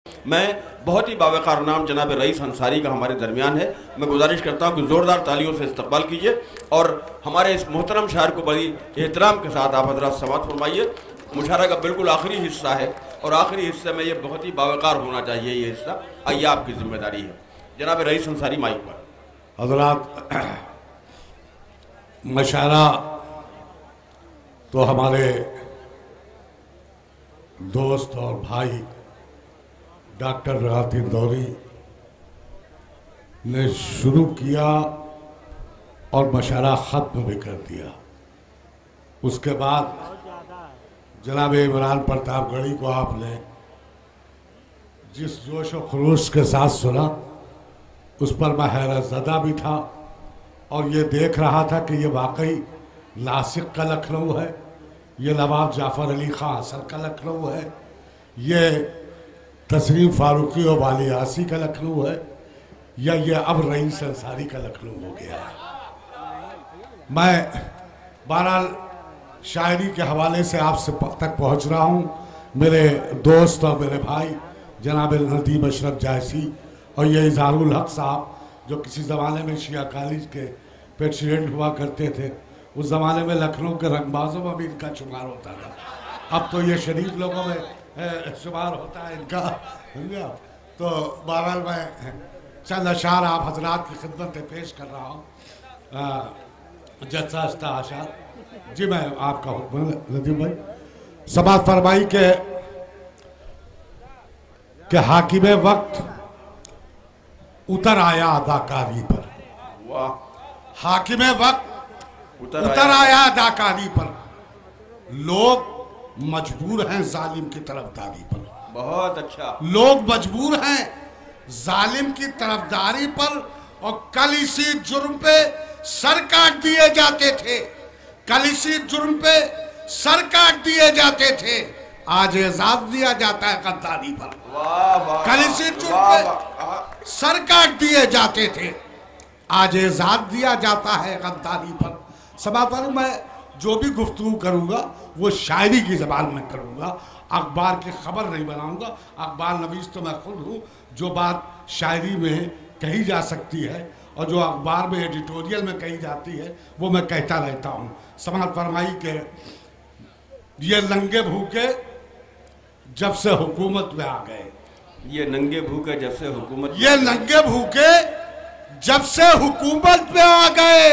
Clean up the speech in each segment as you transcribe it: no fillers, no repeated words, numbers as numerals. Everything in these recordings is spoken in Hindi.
मैं बहुत ही बावकार नाम जनाब रईस अंसारी का हमारे दरमियान है। मैं गुजारिश करता हूँ कि ज़ोरदार तालियों से इस्तकबाल कीजिए और हमारे इस मोहतरम शायर को बड़ी एहतराम के साथ आप हज़रात समाअत फरमाइए। मुशारा का बिल्कुल आखिरी हिस्सा है और आखिरी हिस्से में ये बहुत ही बावकार होना चाहिए। ये हिस्सा आइए आपकी जिम्मेदारी है। जनाब रईस अंसारी माइक पर। हज़रात, मुशारा तो हमारे दोस्त और भाई डॉक्टर राहत इंदौरी ने शुरू किया और मुशारा ख़त्म भी कर दिया। उसके बाद जनाब इमरान प्रतापगढ़ी को आपने जिस जोश और खरोश के साथ सुना उस पर मैं हैरत ज़दा भी था और ये देख रहा था कि ये वाकई नासिक का लखनऊ है, ये नवाब जाफ़र अली ख़ां हसन का लखनऊ है, ये तस्लीम फारूकी और वाली आसी का लखनऊ है, या ये अब रईस अंसारी का लखनऊ हो गया है। मैं बहरहाल शायरी के हवाले से आपसे तक पहुंच रहा हूं। मेरे दोस्त और मेरे भाई जनाब नदीम अशरफ जायसी और ये इज़हारुल हक साहब जो किसी ज़माने में शिया कॉलेज के प्रेसिडेंट हुआ करते थे, उस ज़माने में लखनऊ के रंगबाजों में भी इनका शुमार होता था। अब तो ये शरीफ लोगों में शुमार होता है इनका। तो बहरहाल मैं चंद अशार आप हजरात की खिदमत में पेश कर रहा हूँ। जत्सा आशार जी, मैं आपका हुक्म नदीम भाई। समाअत फरमाई के हाकिमे वक्त उतर आया अदाकारी पर। वाह। हाकिमे वक्त उतर आया अदाकारी पर, लोग मजबूर हैं जालिम की तरफदारी पर। बहुत अच्छा। लोग मजबूर हैं जालिम की तरफदारी पर और कल इसी जुर्म पे सर काट दिए जाते थे, कल इसी जुर्म पे सर काट दिए जाते थे, आज एजाज दिया जाता है गद्दारी पर। कल इसी जुर्म पे सर काट दिए जाते थे, आज एजाज दिया जाता है गद्दारी पर। समापन मैं जो भी गुफ्तगू करूंगा वो शायरी की ज़बान में करूंगा, अखबार की खबर नहीं बनाऊंगा। अखबार नवीस तो मैं खुद हूँ। जो बात शायरी में कही जा सकती है और जो अखबार में एडिटोरियल में कही जाती है वो मैं कहता रहता हूँ। समाअत फरमाई के ये नंगे भूखे जब से हुकूमत में आ गए, ये नंगे भूखे जब से हुकूमत, ये नंगे भूखे जब से हुकूमत में आ गए,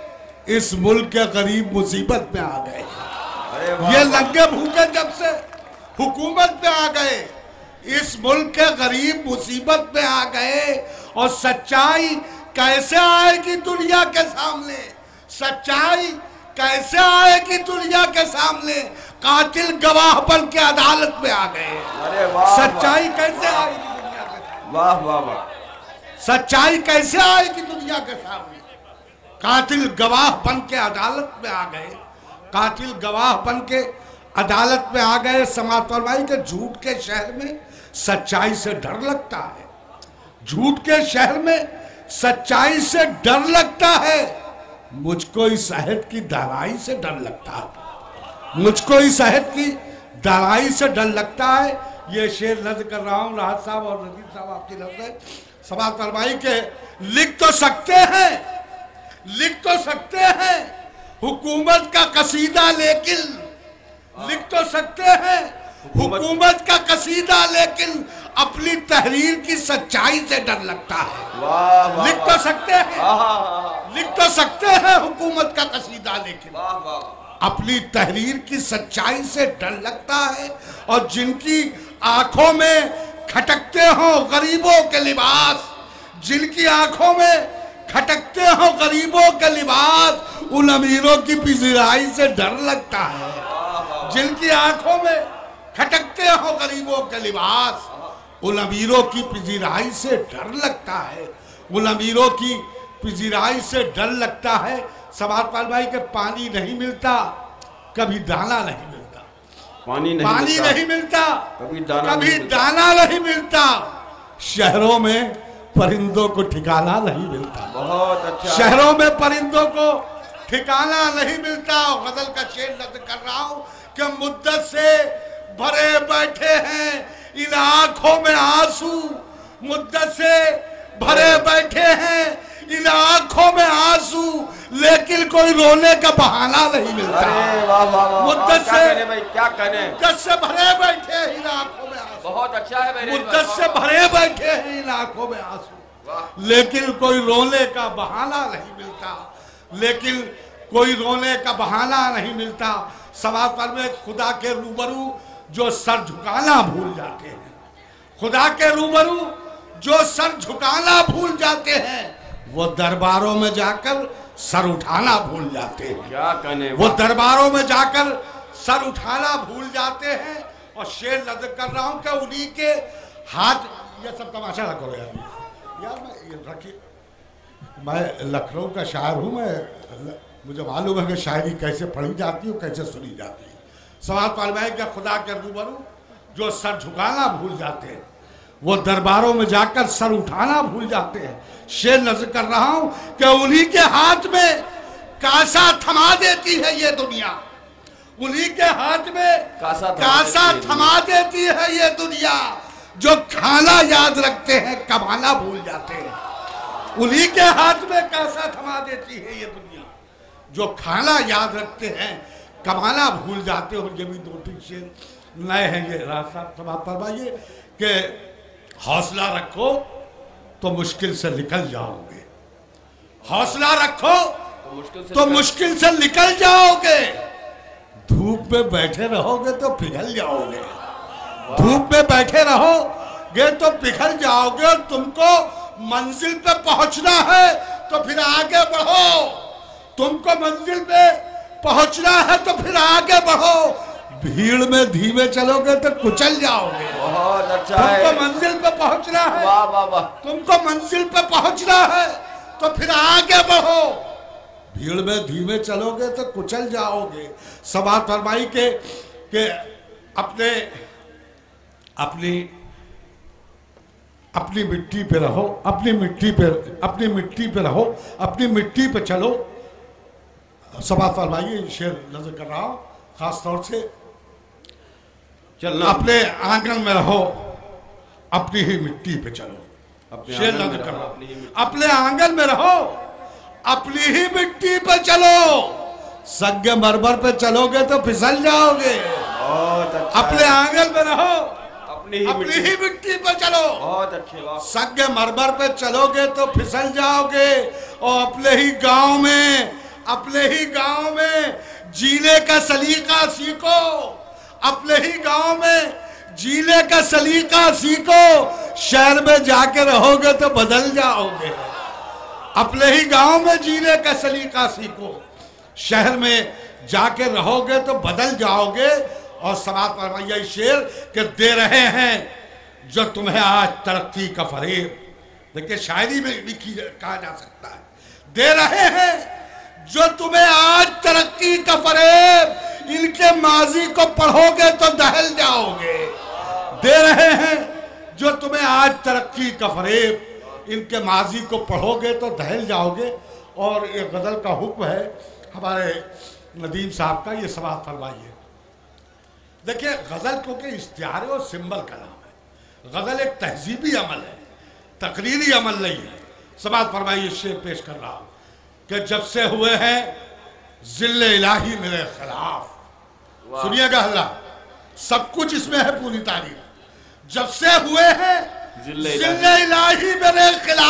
इस मुल्क के गरीब मुसीबत में आ गए। ये नंगे भूखे जब से हुकूमत में आ गए, इस मुल्क के गरीब मुसीबत में आ गए। और सच्चाई कैसे आएगी दुनिया के सामने, सच्चाई कैसे आएगी दुनिया के सामने, कातिल गवाह बन के अदालत में आ गए। सच्चाई कैसे आएगी दुनिया के सामने, वाह वाह वाह, सच्चाई कैसे आएगी दुनिया के सामने, कातिल गवाह बन के अदालत में आ गए, कातिल गवाह बन के अदालत में आ गए। समाअत फरमाई के झूठ के शहर में सच्चाई से डर लगता है, झूठ के शहर में सच्चाई से डर लगता है। मुझको इस अहद की दानाई से डर लगता है, मुझको इस अहद की दानाई से डर लगता है। ये शेर नज़्म कर रहा हूँ राहत साहब और नदीम साहब आपकी नज़र है। समाअत फरमाई के लिख तो सकते हैं, लिख तो सकते हैं हुकूमत का कसीदा, लेकिन लिख तो सकते हैं हुकूमत का कसीदा, लेकिन अपनी तहरीर की सच्चाई से डर लगता है। लिख तो सकते हैं, लिख तो सकते हैं हुकूमत का कसीदा, लेकिन अपनी तहरीर की सच्चाई से डर लगता है। और जिनकी आंखों में खटकते हो गरीबों के लिबास, जिनकी आंखों में खटकते हो गरीबों के लिबास, उन अमीरों की पिज़राई से डर लगता है। जिनकी आंखों में खटकते हो गरीबों के लिबास, उन अमीरों की पिज़राई से डर लगता है, उन अमीरों की पिज़राई से डर लगता है। समाअत फरमाई के पानी नहीं मिलता कभी दाना नहीं मिलता, पानी नहीं मिलता कभी दाना नहीं मिलता। शहरों में परिंदों को ठिकाना नहीं मिलता, बहुत अच्छा, शहरों में परिंदों को ठिकाना नहीं मिलता। गजल का शेर नज़्म कर रहा हूं कि मुद्दत से भरे बैठे हैं इन आंखों में आंसू मुद्दत से भरे बैठे हैं, इन आंखों में आंसू, लेकिन कोई रोने का बहाना नहीं मिलता। अरे वाह वाह वाह, मुद्दत से भाई क्या कहने, मुद्दत से भरे बैठे हैं इन आंखों में आंसू, बहुत अच्छा है मेरे, मुद्दत से भरे बैठे हैं इन आंखों में आंसू, लेकिन कोई रोने का बहाना नहीं मिलता, लेकिन कोई रोने का बहाना नहीं मिलता। समापन में खुदा के रूबरू जो सर झुकाना भूल जाते हैं, खुदा के रूबरू जो सर झुकाना भूल जाते हैं, वो दरबारों में जाकर सर उठाना भूल जाते हैं। क्या कहने, वो दरबारों में जाकर सर उठाना भूल जाते हैं। और शेर नजर कर रहा हूं कि उन्हीं के हाथ, ये सब तमाशा ना करो यार मैं ये रखिए, मैं लखनऊ का शायर हूं, मैं मुझे मालूम है कि शायरी कैसे पढ़ी जाती है, कैसे सुनी जाती है। सवाल पालवाई का खुदा के रूबरू जो सर झुकाना भूल जाते हैं, वो दरबारों में जाकर सर उठाना भूल जाते हैं। शेर नजर कर रहा हूं कि उन्हीं के हाथ में कासा थमा देती है ये दुनिया, उन्हीं के हाथ में कासा थमा देती है ये दुनिया। जो खाना याद रखते हैं कमाना भूल जाते हैं, उन्हीं के हाथ में कासा थमा देती है ये दुनिया। जो खाना याद रखते हैं कमाना भूल जाते हो। ये भी दो तीन शेर नए हैं, ये रास्ता समाप्त फरमाइए कि हौसला रखो तो मुश्किल से निकल जाओगे, हौसला रखो तो मुश्किल से निकल जाओगे। धूप में बैठे रहोगे तो पिघल जाओगे, धूप में बैठे रहोगे तो पिघल जाओगे। और तुमको मंजिल पे पहुंचना है तो फिर आगे बढ़ो, तुमको मंजिल पे पहुंचना है तो फिर आगे बढ़ो। भीड़ में धीमे चलोगे तो कुचल जाओगे। बहुत अच्छा है, तुमको मंजिल पे पहुंचना है, वाह वाह वाह, तुमको मंजिल पे पहुंचना है तो फिर आगे बढ़ो। भीड़ में धीमे चलोगे तो कुचल जाओगे। सभा फरमाई के अपने अपनी मिट्टी पे रहो, अपनी मिट्टी पे रहो, अपनी मिट्टी पे चलो। सभा फरमाइए, शेर नजर कर रहा हूं खास तौर से, चलना अपने आंगन में रहो, अपनी ही मिट्टी पे चलो। शेर नजर कर रहा हूं, अपने आंगन में रहो, अपनी ही मिट्टी पे चलो। सग्गे मरमर पे चलोगे तो फिसल जाओगे। बहुत अच्छा, अपने आंगन में रहो, अपनी ही मिट्टी पे चलो। बहुत अच्छे बात, सग्गे मरमर पे चलोगे तो फिसल जाओगे। और अपने ही गांव में जीने का सलीका सीखो, अपने ही गांव में जीने का सलीका सीखो। शहर में जाके रहोगे तो बदल जाओगे। अपने ही गांव में जीने का सलीका सीखो, शहर में जाके रहोगे तो बदल जाओगे। और समाज फरमाइए शेर के दे रहे हैं जो तुम्हें आज तरक्की का फरेब, देखिए शायरी में भी कहा जा सकता है, दे रहे हैं जो तुम्हें आज तरक्की का फरेब, इनके माजी को पढ़ोगे तो दहल जाओगे। दे रहे हैं जो तुम्हें आज तरक्की का फरेब, इनके माजी को पढ़ोगे तो दहल जाओगे। और एक गजल का हुक्म है हमारे नदीम साहब का, ये समाप्त फरमाइए। देखिए गजल क्योंकि इश्तिहार और सिंबल का नाम है, गजल एक तहजीबी अमल है, तकरीरी अमल नहीं है। समाप्त फरमाइए, शेर पेश कर रहा हूं कि जब से हुए हैं जिल्ले इलाही मेरे खिलाफ, सुनिएगा हल्ला, सब कुछ इसमें है पूरी तारीफ। जब से हुए हैं जिल्ले इलाही मेरे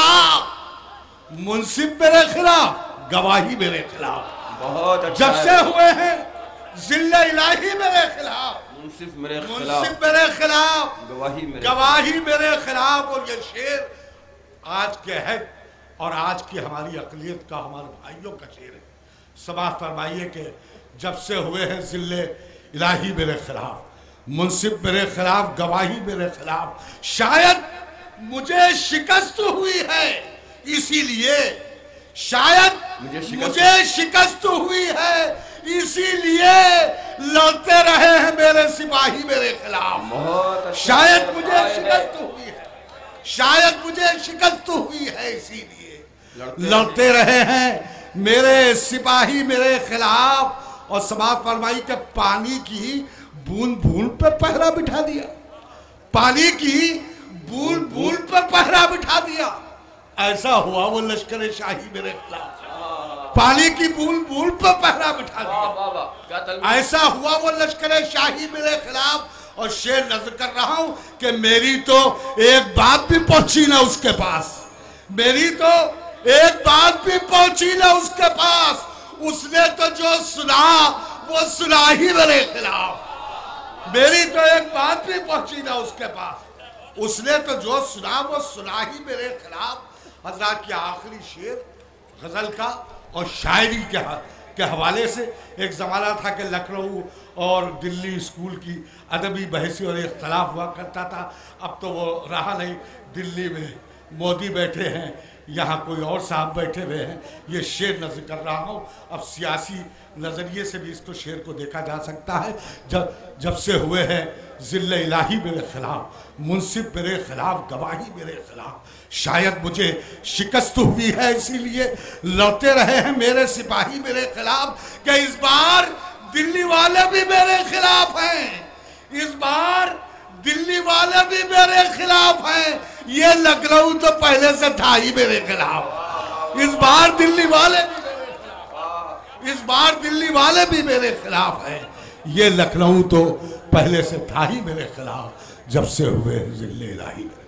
खिलाफ, मुंसिफ मेरे खिलाफ, गवाही मेरे खिलाफ। बहुत अच्छा, जब से हुए हैं जिल्ले इलाही मेरे खिलाफ, मुंसिफ मेरे खिलाफ, गवाही मेरे खिलाफ। और ये शेर आज के है और आज की हमारी अकलियत का, हमारे भाइयों का शेर है। समाप्त फरमाइए कि जब से हुए हैं जिल्ले इलाही मेरे खिलाफ, मुंसिफ मेरे खिलाफ, गवाही मेरे खिलाफ। शायद मुझे शिकस्त हुई है इसीलिए, शायद मुझे शिकस्त हुई है इसीलिए लड़ते रहे हैं मेरे सिपाही मेरे खिलाफ। शायद मुझे शिकस्त हुई है, शायद मुझे शिकस्त हुई है इसीलिए लड़ते रहे हैं मेरे सिपाही मेरे खिलाफ। और समाप्त फरमाई के पानी की बूंद बूंद पे पहरा बिठा दिया, पानी की बूंद बूंद पर पहरा बिठा दिया। ऐसा हुआ वो लश्कर शाही मेरे खिलाफ, पानी की बूंद बूंद पर पहरा बिठा दिया। ऐसा हुआ वो लश्कर शाही मेरे खिलाफ। और शेर नजर कर रहा हूं कि मेरी तो एक बात भी पहुंची ना उसके पास, मेरी तो एक बात भी पहुंची ना उसके पास। उसने तो जो सुना वो सुना ही मेरे खिलाफ। मेरी तो एक बात भी पहुंची ना उसके पास, उसने तो जो सुना वो सुना ही मेरे खिलाफ। हज़रत के आखिरी शेर गजल का और शायरी के हवाले से, एक ज़माना था कि लखनऊ और दिल्ली स्कूल की अदबी बहसी और इख्तलाफ हुआ करता था। अब तो वो रहा नहीं। दिल्ली में मोदी बैठे हैं, यहाँ कोई और साहब बैठे हुए हैं। ये शेर नजर कर रहा हूँ। अब सियासी नज़रिए से भी इसको शेर को देखा जा सकता है। जब से हुए हैं ज़िल्ल इलाही मेरे खिलाफ, मुंसिफ मेरे खिलाफ, गवाही मेरे खिलाफ, शायद मुझे शिकस्त हुई है इसीलिए लौटे रहे हैं मेरे सिपाही मेरे खिलाफ। कि इस बार दिल्ली वाले भी मेरे खिलाफ हैं, इस बार दिल्ली वाले भी मेरे खिलाफ हैं। ये लखनऊ तो पहले से था ही मेरे खिलाफ। इस बार दिल्ली वाले भी मेरे खिलाफ, इस बार दिल्ली वाले भी मेरे खिलाफ हैं। ये लखनऊ तो पहले से था ही मेरे खिलाफ, जब से हुए ज़िल्ल इलाही।